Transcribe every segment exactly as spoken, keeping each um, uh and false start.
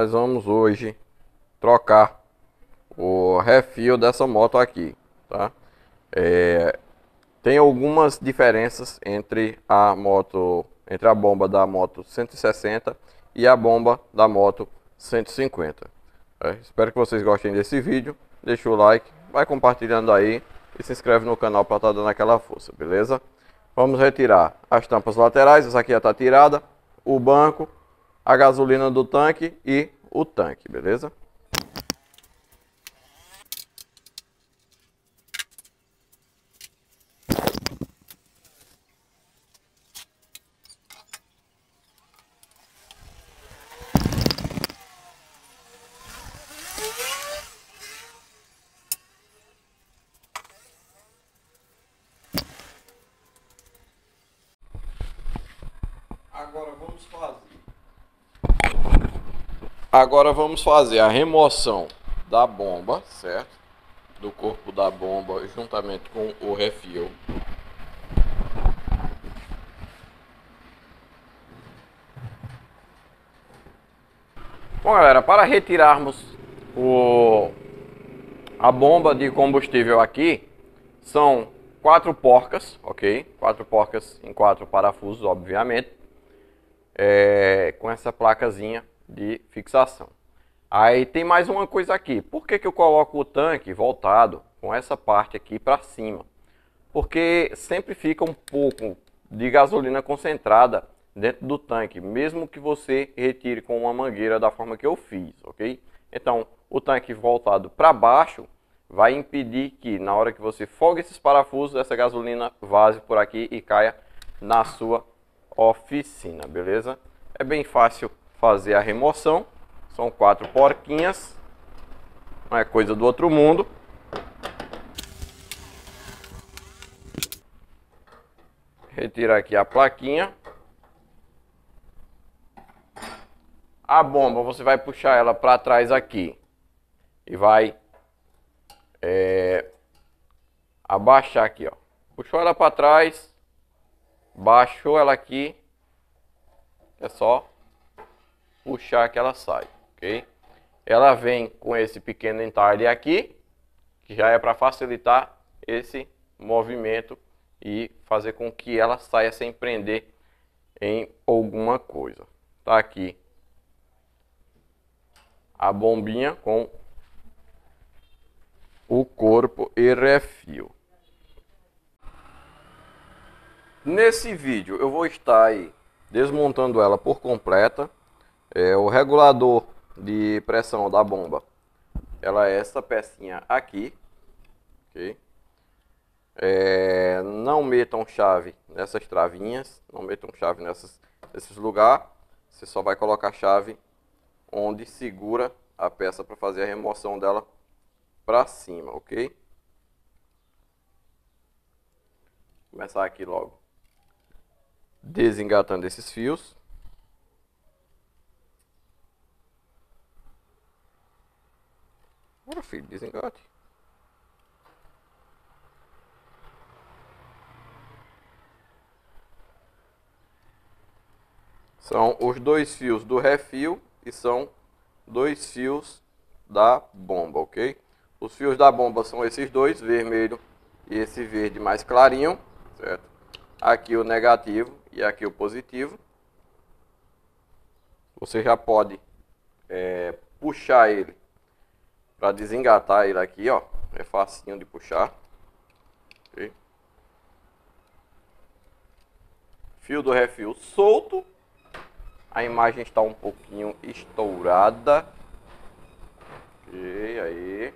nós vamos hoje trocar o refil dessa moto aqui, tá? É, tem algumas diferenças entre a moto, entre a bomba da moto cento e sessenta e a bomba da moto cento e cinquenta. É, espero que vocês gostem desse vídeo. Deixa o like, vai compartilhando aí e se inscreve no canal para estar dando aquela força, beleza? Vamos retirar as tampas laterais, essa aqui já está tirada, o banco, a gasolina do tanque e o tanque, beleza? Agora vamos fazer Agora vamos fazer a remoção da bomba, certo? Do corpo da bomba juntamente com o refil. Bom, galera, para retirarmos o, a bomba de combustível aqui, são quatro porcas, ok? Quatro porcas em quatro parafusos, obviamente, é, com essa placazinha de fixação. Aí tem mais uma coisa aqui. Por que que eu coloco o tanque voltado com essa parte aqui para cima? Porque sempre fica um pouco de gasolina concentrada dentro do tanque, mesmo que você retire com uma mangueira da forma que eu fiz, ok? Então, o tanque voltado para baixo vai impedir que na hora que você folga esses parafusos, essa gasolina vaze por aqui e caia na sua oficina, beleza? É bem fácil fazer a remoção. São quatro porquinhas, não é coisa do outro mundo. Retira aqui a plaquinha. A bomba você vai puxar ela para trás aqui e vai é, abaixar aqui, ó. Puxou ela para trás, baixou ela aqui, é só puxar que ela sai, ok? Ela vem com esse pequeno entalhe aqui, que já é para facilitar esse movimento e fazer com que ela saia sem prender em alguma coisa. Tá aqui a bombinha com o corpo e refil. Nesse vídeo eu vou estar aí desmontando ela por completa. É, o regulador de pressão da bomba, ela é essa pecinha aqui, ok? É, não metam chave nessas travinhas, não metam chave nessas, nesses lugares. Você só vai colocar chave onde segura a peça para fazer a remoção dela para cima, ok? Vou começar aqui logo desengatando esses fios. Bora, filho, desengate. São os dois fios do refil e são dois fios da bomba, ok? Os fios da bomba são esses dois, vermelho e esse verde mais clarinho, certo? Aqui o negativo e aqui o positivo. Você já pode é, puxar ele para desengatar ele aqui, ó. É facinho de puxar. Okay? Fio do refil solto. A imagem está um pouquinho estourada. Ok, aí.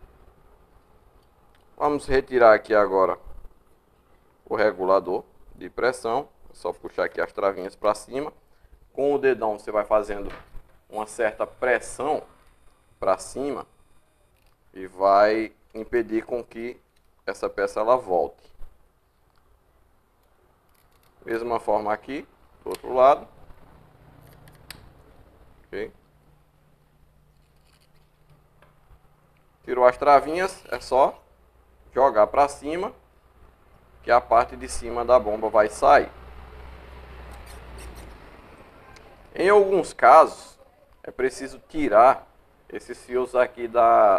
Vamos retirar aqui agora o regulador de pressão. É só puxar aqui as travinhas para cima. Com o dedão você vai fazendo uma certa pressão para cima e vai impedir com que essa peça ela volte. Mesma forma aqui, do outro lado. Ok. Tirou as travinhas, é só jogar para cima que a parte de cima da bomba vai sair. Em alguns casos, é preciso tirar esses fios aqui da,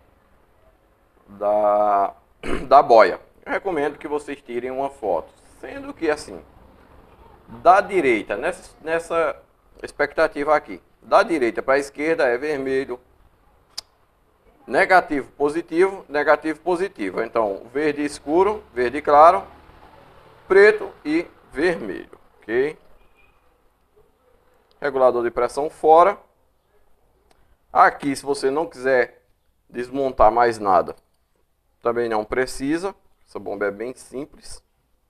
da, da boia. Eu recomendo que vocês tirem uma foto, sendo que assim, da direita, nessa, nessa expectativa aqui, da direita para a esquerda é vermelho, negativo, positivo, negativo, positivo. Então, verde escuro, verde claro, preto e vermelho, ok? Regulador de pressão fora. Aqui, se você não quiser desmontar mais nada, também não precisa. Essa bomba é bem simples.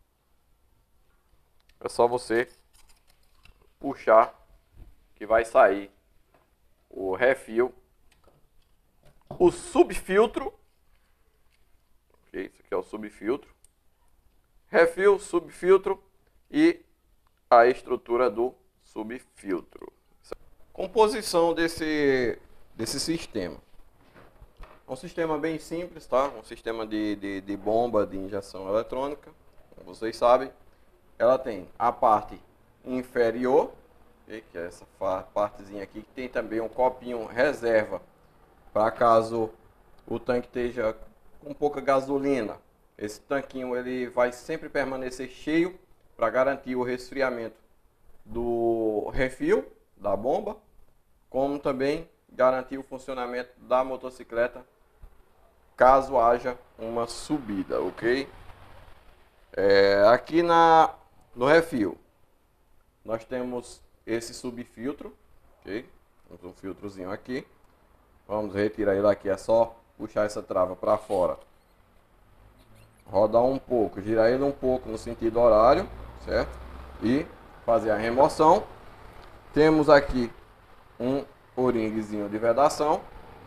É só você puxar que vai sair o refil, o subfiltro. Ok, isso aqui é o subfiltro. Refil, subfiltro e a estrutura do subfiltro. Composição desse, desse sistema. É um sistema bem simples, tá? Um sistema de, de, de bomba de injeção eletrônica. Como vocês sabem, ela tem a parte inferior, okay? Que é essa partezinha aqui, que tem também um copinho reserva, para caso o tanque esteja com pouca gasolina. Esse tanquinho ele vai sempre permanecer cheio para garantir o resfriamento do refil da bomba, como também garantir o funcionamento da motocicleta caso haja uma subida, ok? É, aqui na, no refil nós temos esse subfiltro, ok? Temos um filtrozinho aqui. Vamos retirar ele aqui, é só puxar essa trava para fora, rodar um pouco, girar ele um pouco no sentido horário, certo? E fazer a remoção. Temos aqui um o-ringzinho de vedação,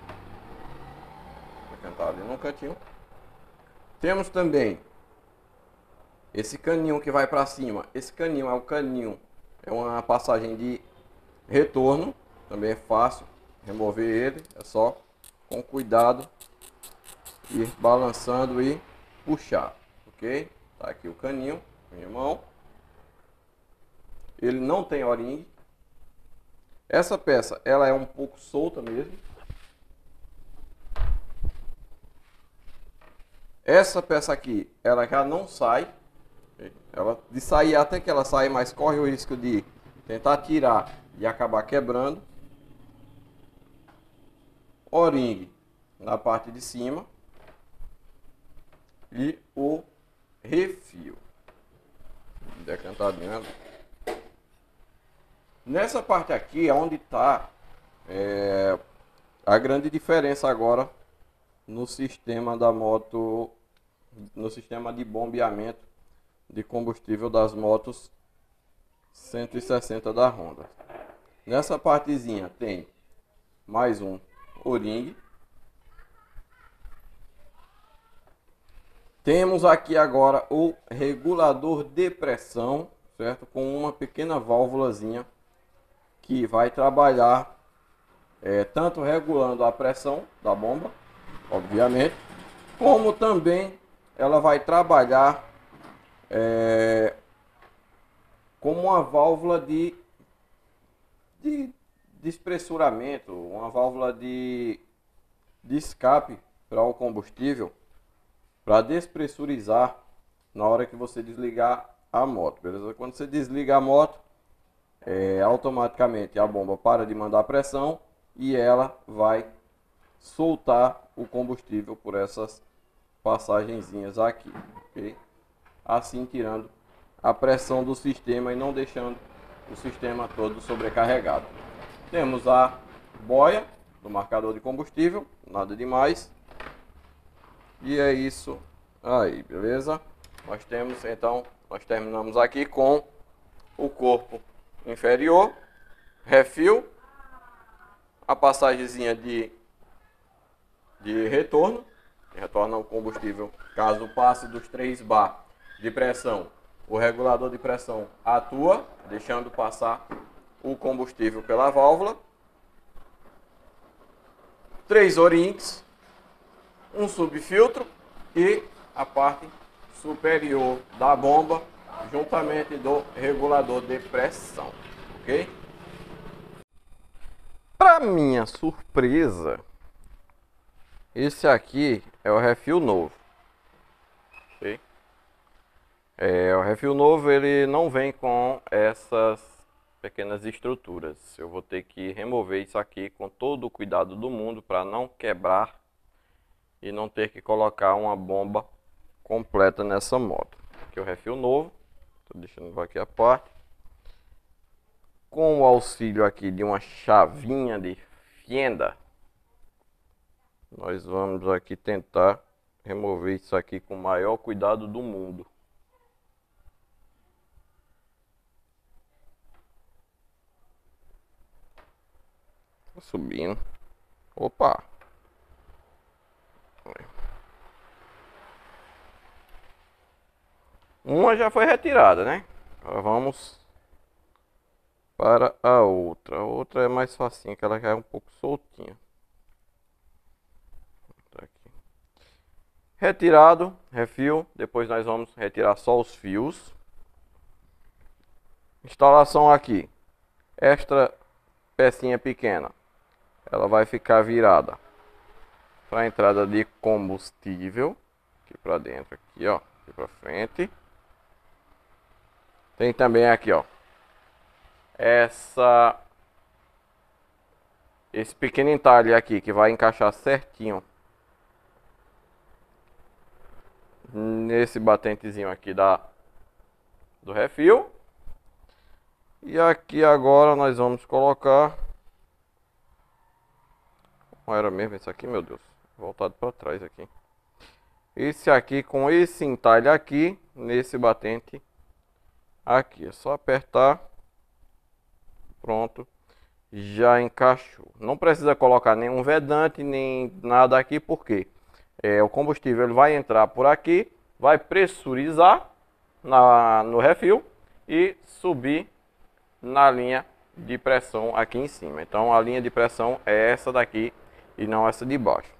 vou cantar ali no cantinho. Temos também esse caninho que vai para cima. Esse caninho é o caninho, é uma passagem de retorno, também é fácil remover ele, é só com cuidado ir balançando e puxar, ok? Tá aqui o caninho, minha mão. Ele não tem o-ring. Essa peça, ela é um pouco solta mesmo. Essa peça aqui, ela já não sai. Ela, de sair até que ela sai, mas corre o risco de tentar tirar e acabar quebrando. O-ring na parte de cima. E o refil. Decantadinho. Nessa parte aqui é onde está é, a grande diferença agora no sistema da moto, no sistema de bombeamento de combustível das motos cento e sessenta da Honda. Nessa partezinha tem mais um o-ring. Temos aqui agora o regulador de pressão, certo? Com uma pequena válvulazinha que vai trabalhar é, tanto regulando a pressão da bomba, obviamente, como também ela vai trabalhar é, como uma válvula de, de despressuramento, uma válvula de, de escape para o combustível, para despressurizar na hora que você desligar a moto, beleza? Quando você desliga a moto, é, automaticamente a bomba para de mandar pressão e ela vai soltar o combustível por essas passagenzinhas aqui, ok? Assim tirando a pressão do sistema e não deixando o sistema todo sobrecarregado. Temos a boia do marcador de combustível, nada demais. E é isso aí, beleza? Nós temos, então, nós terminamos aqui com o corpo inferior, refil, a passagemzinha de, de retorno, que retorna o combustível caso passe dos três bar de pressão. O regulador de pressão atua, deixando passar o combustível pela válvula. Três o-rings, um subfiltro e a parte superior da bomba, juntamente do regulador de pressão, ok? Para minha surpresa, esse aqui é o refil novo. Okay? É, o refil novo ele não vem com essas pequenas estruturas. Eu vou ter que remover isso aqui com todo o cuidado do mundo para não quebrar e não ter que colocar uma bomba completa nessa moto. Aqui é o refil novo, estou deixando aqui a parte. Com o auxílio aqui de uma chavinha de fenda, nós vamos aqui tentar remover isso aqui com o maior cuidado do mundo. Tá subindo. Opa! Uma já foi retirada, né? Agora vamos para a outra. A outra é mais facinha, que ela já é um pouco soltinha. Tá aqui. Retirado, refil. Depois nós vamos retirar só os fios. Instalação aqui. Esta pecinha pequena, ela vai ficar virada para a entrada de combustível. Aqui para dentro, aqui ó, aqui para frente. Tem também aqui ó, essa esse pequeno entalhe aqui que vai encaixar certinho nesse batentezinho aqui da do refil. E aqui agora nós vamos colocar, não era mesmo esse aqui, meu Deus, voltado para trás aqui. Esse aqui com esse entalhe aqui nesse batente aqui, é só apertar, pronto, já encaixou. Não precisa colocar nenhum vedante nem nada aqui, porque é, o combustível ele vai entrar por aqui, vai pressurizar na, no refil e subir na linha de pressão aqui em cima. Então a linha de pressão é essa daqui e não essa de baixo.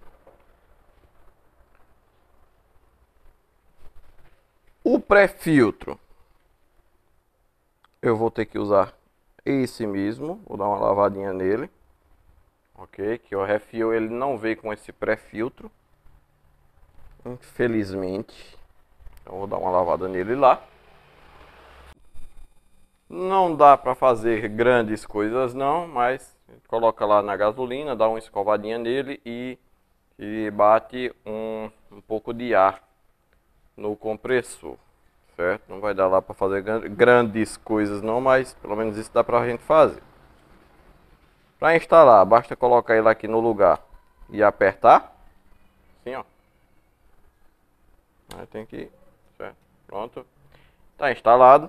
O pré-filtro eu vou ter que usar esse mesmo, vou dar uma lavadinha nele, ok? Que o refil ele não veio com esse pré-filtro, infelizmente. Então vou dar uma lavada nele lá. Não dá para fazer grandes coisas não, mas coloca lá na gasolina, dá uma escovadinha nele e, e bate um, um pouco de ar no compressor, certo? Não vai dar lá para fazer grandes coisas não, mas pelo menos isso dá para a gente fazer. Para instalar, basta colocar ele aqui no lugar e apertar, assim ó. Aí tem que, certo? Pronto, tá instalado.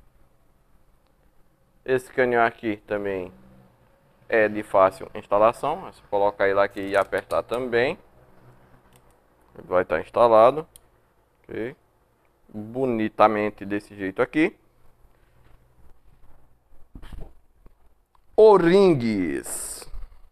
Esse caninho aqui também é de fácil instalação. É só colocar ele aqui e apertar também. Ele vai estar instalado. Okay. Bonitamente desse jeito aqui. O-rings.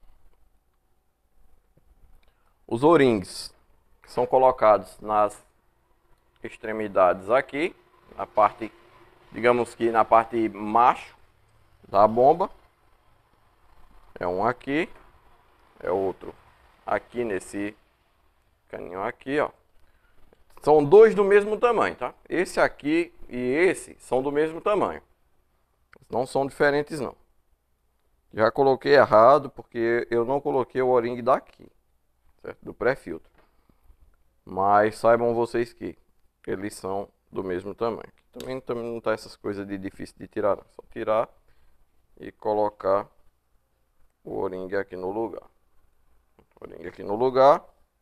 Os O-rings são colocados nas extremidades aqui. Na parte, digamos que na parte macho da bomba. É um aqui, é outro aqui nesse caninho aqui, ó. São dois do mesmo tamanho, tá? Esse aqui e esse são do mesmo tamanho. Não são diferentes não. Já coloquei errado porque eu não coloquei o O-ring daqui, certo? Do pré-filtro. Mas saibam vocês que eles são do mesmo tamanho. Também, também não tá essas coisas de difícil de tirar, não. Só tirar e colocar o O-ring aqui no lugar. O O-ring aqui no lugar.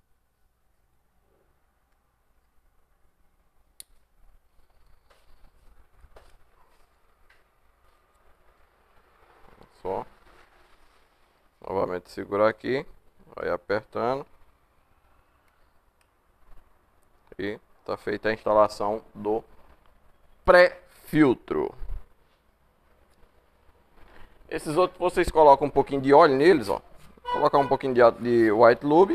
Só novamente segurar aqui, vai apertando e tá feita a instalação do pré-filtro. Esses outros vocês colocam um pouquinho de óleo neles, ó. Vou colocar um pouquinho de, de white lube.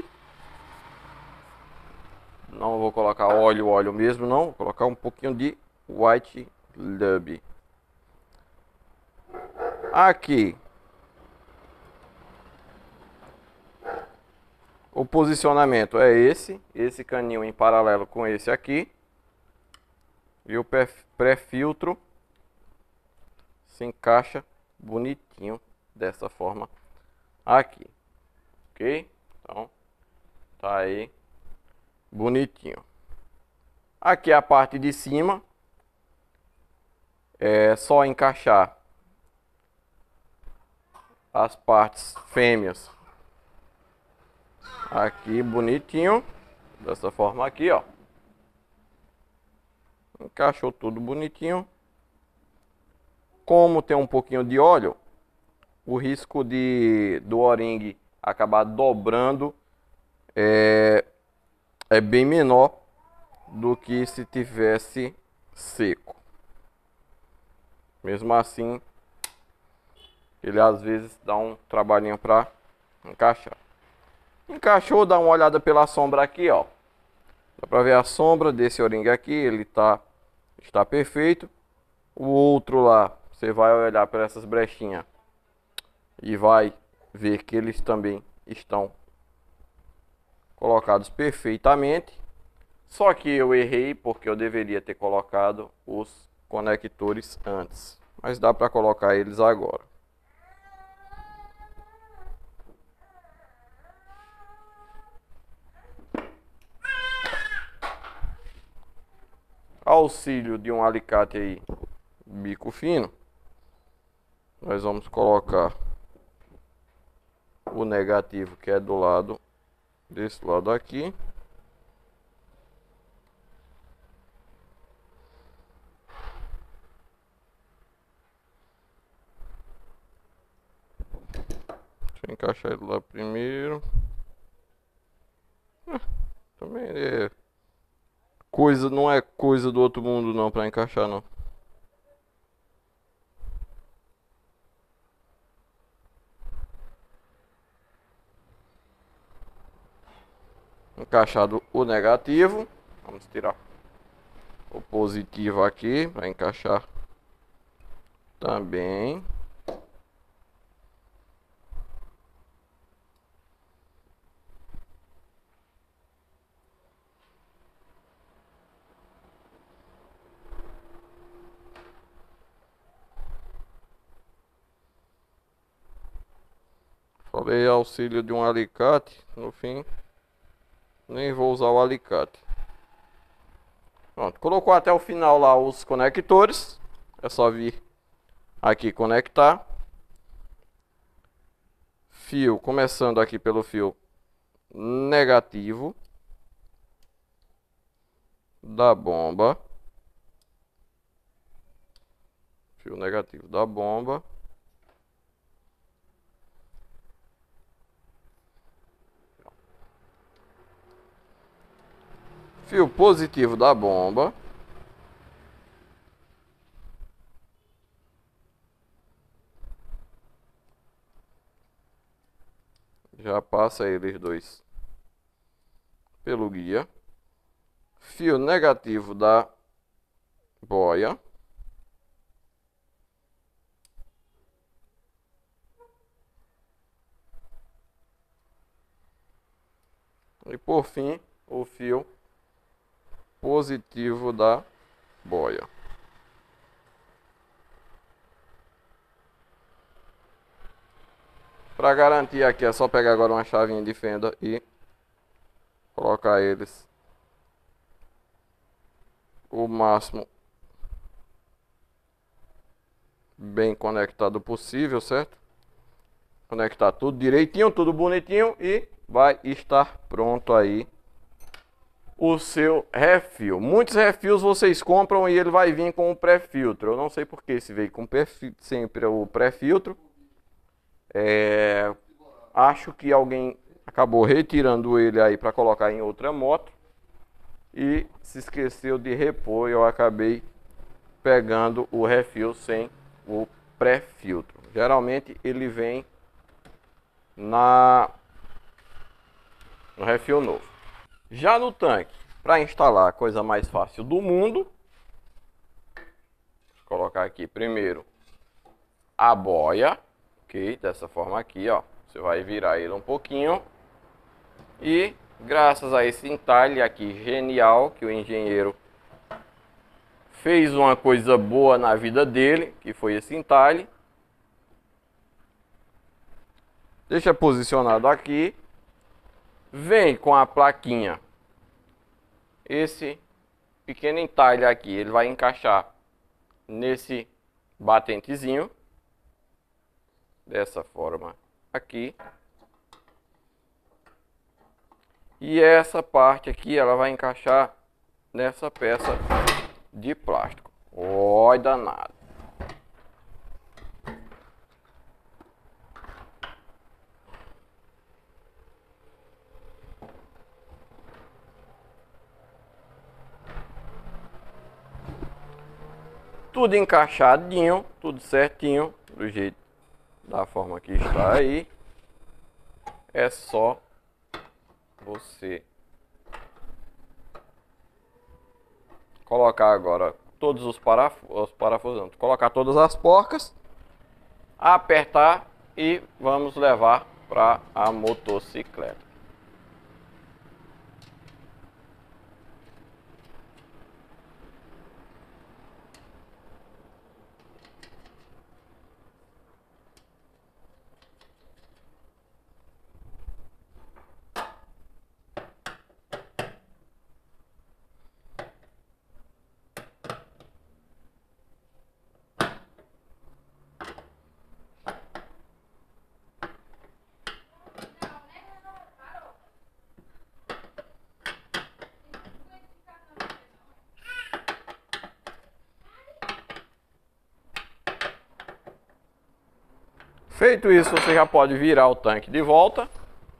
Não vou colocar óleo, óleo mesmo não. Vou colocar um pouquinho de white lube. Aqui o posicionamento é esse, esse caninho em paralelo com esse aqui. E o pré-filtro se encaixa bonitinho dessa forma aqui, ok? Então, tá aí bonitinho. Aqui a parte de cima é só encaixar as partes fêmeas aqui bonitinho, dessa forma aqui, ó. Encaixou tudo bonitinho. Como tem um pouquinho de óleo, o risco de do O-ring acabar dobrando é, é bem menor do que se tivesse seco. Mesmo assim, ele às vezes dá um trabalhinho para encaixar. Encaixou, dá uma olhada pela sombra aqui, ó. Dá para ver a sombra desse O-ring aqui, ele tá está perfeito. O outro lá, você vai olhar para essas brechinhas e vai ver que eles também estão colocados perfeitamente. Só que eu errei porque eu deveria ter colocado os conectores antes. Mas dá para colocar eles agora. Auxílio de um alicate aí, bico fino, nós vamos colocar o negativo que é do lado desse lado aqui. Deixa eu encaixar ele lá primeiro. Ah, também é coisa, não é coisa do outro mundo não para encaixar não. Encaixado o negativo, vamos tirar o positivo aqui para encaixar também. Falei auxílio de um alicate, no fim nem vou usar o alicate. Pronto, colocou até o final lá os conectores. É só vir aqui conectar. Fio, começando aqui pelo fio negativo da bomba. Fio negativo da bomba. Fio positivo da bomba. Já passa eles dois pelo guia. Fio negativo da boia. E por fim, o fio positivo da boia. Para garantir aqui é só pegar agora uma chavinha de fenda e colocar eles o máximo bem conectado possível, certo? Conectar tudo direitinho, tudo bonitinho e vai estar pronto aí o seu refil. Muitos refis vocês compram e ele vai vir com o pré-filtro. Eu não sei porque esse veio com sempre o pré-filtro. É, acho que alguém acabou retirando ele aí para colocar em outra moto e se esqueceu de repor. Eu acabei pegando o refil sem o pré-filtro. Geralmente ele vem na no refil novo. Já no tanque, para instalar a coisa mais fácil do mundo, vou colocar aqui primeiro a boia, ok? Dessa forma aqui, ó. Você vai virar ele um pouquinho E graças a esse entalhe aqui genial, que o engenheiro fez uma coisa boa na vida dele, que foi esse entalhe. Deixa posicionado aqui. Vem com a plaquinha. Esse pequeno entalhe aqui, ele vai encaixar nesse batentezinho. Dessa forma aqui. E essa parte aqui, ela vai encaixar nessa peça de plástico. Oi, danado. Tudo encaixadinho, tudo certinho, do jeito, da forma que está aí. É só você colocar agora todos os parafusos, parafusos, colocar todas as porcas, apertar e vamos levar para a motocicleta. Feito isso, você já pode virar o tanque de volta.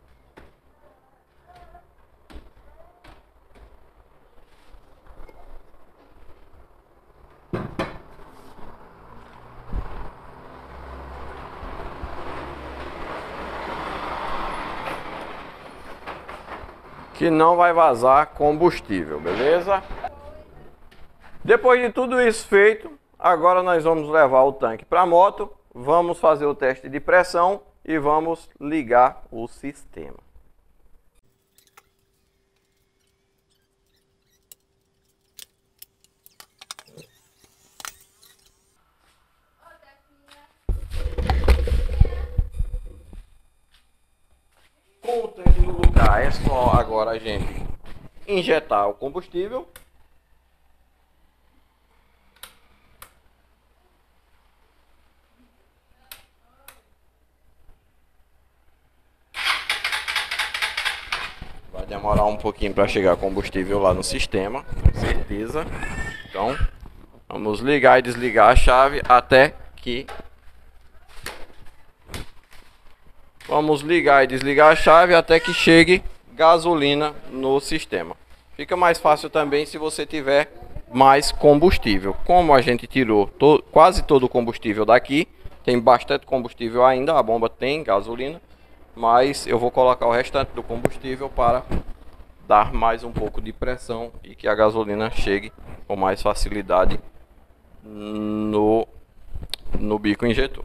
Que não vai vazar combustível, beleza? Depois de tudo isso feito, agora nós vamos levar o tanque para a moto. Vamos fazer o teste de pressão e vamos ligar o sistema. Com o tanque no lugar, é só agora a gente injetar o combustível. Vai demorar um pouquinho para chegar combustível lá no sistema, com certeza. Então, vamos ligar e desligar a chave até que... Vamos ligar e desligar a chave até que chegue gasolina no sistema. Fica mais fácil também se você tiver mais combustível. Como a gente tirou to- quase todo o combustível daqui, tem bastante combustível ainda, a bomba tem gasolina, mas eu vou colocar o restante do combustível para dar mais um pouco de pressão e que a gasolina chegue com mais facilidade no, no bico injetor.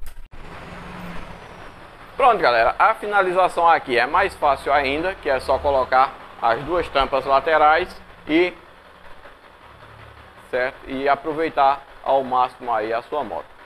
Pronto, galera, a finalização aqui é mais fácil ainda, que é só colocar as duas tampas laterais e, certo? E aproveitar ao máximo aí a sua moto.